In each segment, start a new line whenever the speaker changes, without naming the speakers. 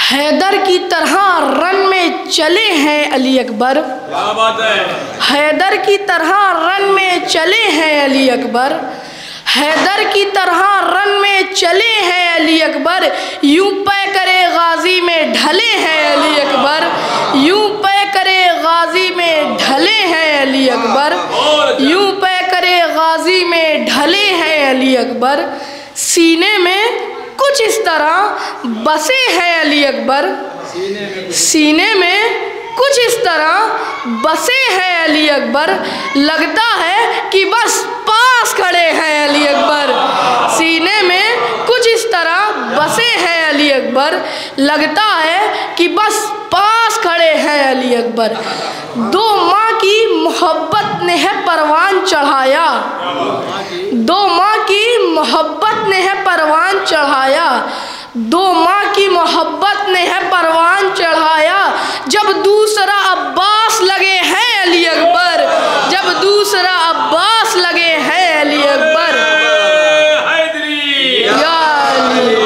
حیدر کی طرح رن میں چلے ہیں علی اکبر،
کیا بات ہے،
حیدر کی طرح رن میں چلے ہیں علی اکبر، حیدر کی طرح رن میں چلے ہیں علی اکبر، یوں پے کرے غازی میں ڈھلے ہیں علی اکبر، یوں پے کرے غازی میں ڈھلے ہیں علی اکبر، یوں پے کرے غازی میں ڈھلے ہیں علی اکبر، سینے میں کچھ اس طرح بسے ہیں علی اکبر، سینے میں کچھ اس طرح بسے ہیں علی اکبر، لگتا ہے کہ بس پاس کھڑے ہیں علی اکبر، سینے میں کچھ اس طرح بسے ہیں علی اکبر، لگتا ہے کہ بس پاس کھڑے ہیں علی اکبر، 2 ماہ کی محبت نے ہے پروان چڑھایا، 2 ماہ کی محبت نے ہے پروان چڑھایا، 2 ماہ کی محبت نے ہے پروان چڑھایا، جب دوسرا عباس لگے ہیں علی اکبر، جب دوسرا عباس لگے ہیں علی اکبر،
حیدری
یا علی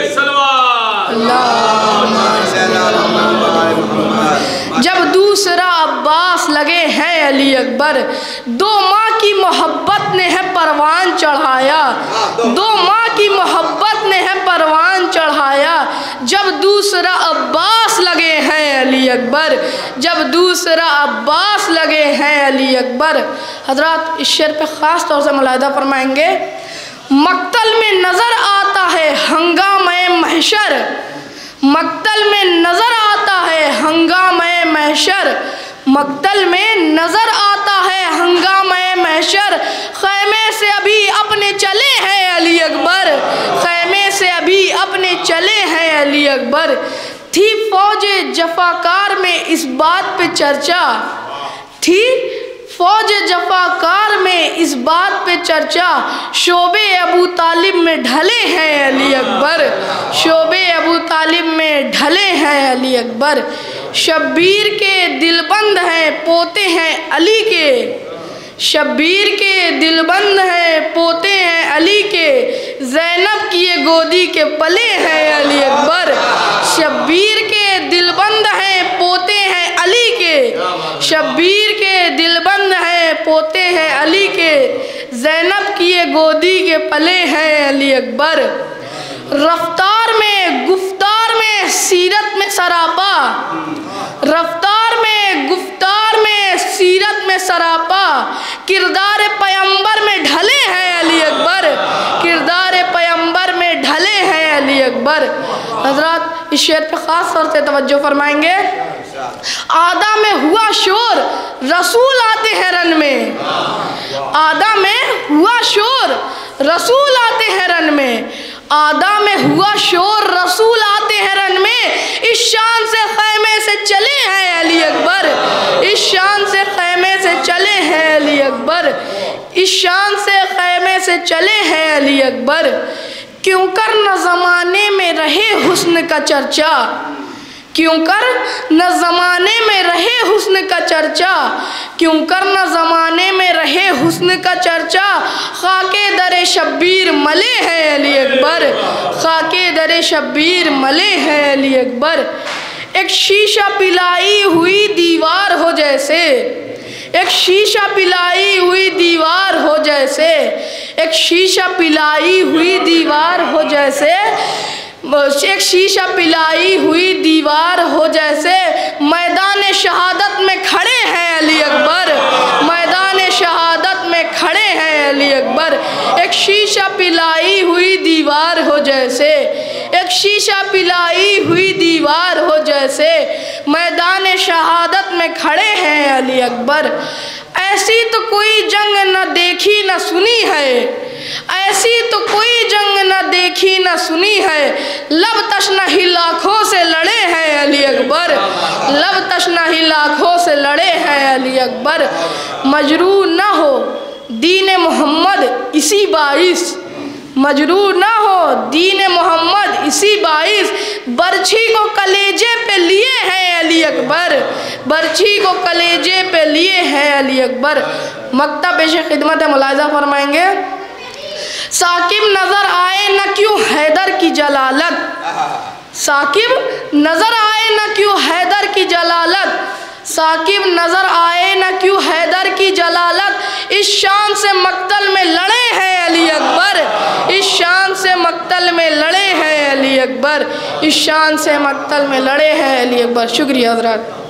جب دوسرا عباس لگے ہیں علی اکبر، 2 ماہ کی محبت نے ہے پروان چڑھایا، 2 ماہ کی محبت نے ہے پروان چڑھایا، جب دوسرا عباس لگے ہیں علی اکبر، جب دوسرا عباس لگے ہیں علی اکبر۔ حضرات اس شعر پہ خاص طور سے ملاحظہ فرمائیں گے، مقتل میں نظر آتا ہے ہنگامہ محشر، مقتل میں نظر آتا ہے ہنگامہ محشر، مقتل میں نظر آتا ہے ہنگامہ محشر، خیمے سے ابھی اپنے چلے ہیں علی اکبر، خیمے سے ابھی اپنے چلے ہیں علی اکبر، تھی فوج جفاکار میں اس بات پہ چرچا، تھی فوج جفاکار میں اس بات پہ چرچا، شعبے ابو طالب میں ڈھلے ہیں علی اکبر، شعبے ابو طالب میں ڈھلے ہیں علی اکبر، شبیر کے دل بند ہیں پوتے ہیں علی کے، شبیر کے دل بند ہیں پوتے ہیں علی کے، زینب کی یہ گودی کے پلے ہیں علی اکبر، شبیر کے دل بند ہیں پوتے ہیں علی کے، شبیر کے دل بند ہیں پوتے ہیں علی کے، زینب کی یہ گودی کے پلے ہیں علی اکبر، رفتار میں گفتار میں سیرت میں سراپا، رفتار میں گفتار میں سیرت میں سراپا، کردار پیمبر میں ڈھلے ہیں علی اکبر، کردار پیمبر میں ڈھلے ہیں علی اکبر۔ حضرات اس شعر پہ خاص طور سے توجہ فرمائیں گے، آدھا میں ہوا شور رسول آتے ہیں رن میں، آدھا میں ہوا شور رسول آتے ہیں رن میں، آدھا میں ہوا شور رسول آتے ہیں رن میں، اس شان سے خیمے سے چلے ہیں علی اکبر، اس شان سے خیمے سے چلے ہیں علی اکبر، اس شان سے خیمے سے چلے ہیں علی اکبر، کیوں کر نہ زمانے میں رہے حسن کا چرچا، کیوں کر نہ زمانے میں رہے حسن کا چرچا، کیوں کر نہ زمانے میں رہے حسن کا چرچا، خاک در شبیر ملے ہیں علی اکبر، خاک در شبیر ملے ہیں علی اکبر، ایک شیشہ پلائی ہوئی دیوار ہو جیسے، ایک شیشہ پلائی ہوئی دیوار ہو جیسے، ایک شیشہ پلائی ہوئی دیوار ہو جیسے، ایک شیشہ پلائی ہوئی دیوار ہو جیسے، میدان شہادت میں کھڑے ہیں علی اکبر، میدان شہادت میں کھڑے ہیں علی اکبر، ایک شیشہ پلائی ہوئی دیوار ہو جیسے، ایک شیشہ پلائی ہوئی دیوار ہو جیسے، میدان شہادت میں کھڑے ہیں علی اکبر، ایسی تو کوئی جنگ نہ دیکھی نہ سنی ہے، ایسی تو کوئی جنگ نہ دیکھی نہ سنی ہے، لب تشنہ ہی لاکھوں سے لڑے ہیں علی اکبر، لب تشنہ ہی لاکھوں سے لڑے ہیں علی اکبر، مجروح نہ ہو دین محمد اسی باعث، مجروح نہ ہو دین محمد اسی باعث، برچھی کو کلیجے پہ لیے ہیں علی اکبر، برچھی کو کلیجے پہ لیے ہیں علی اکبر۔ مکتب پیش خدمت ملاحظہ فرمائیں گے، ثاقب نظر آئے نہ کیوں حیدر کی جلالت، ثاقب نظر آئے نہ کیوں حیدر کی جلالت، ثاقب نظر آئے نہ کیوں حیدر کی جلالت، اس شان سے مقتل میں لڑے ہیں علی اکبر، اس شان سے مقتل میں لڑے ہیں علی اکبر، اس شان سے مقتل میں لڑے ہیں علی اکبر۔ شکریہ حضرات۔